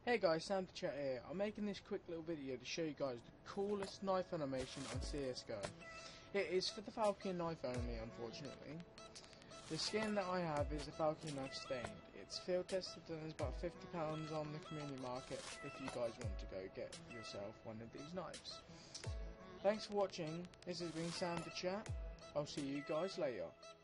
Hey guys, Sam the Chat here. I'm making this quick little video to show you guys the coolest knife animation on CSGO. It is for the Falchion Knife only, unfortunately. The skin that I have is a Falchion Knife stained. It's field tested and it's about £50 on the community market if you guys want to go get yourself one of these knives. Thanks for watching. This has been Sam the Chat. I'll see you guys later.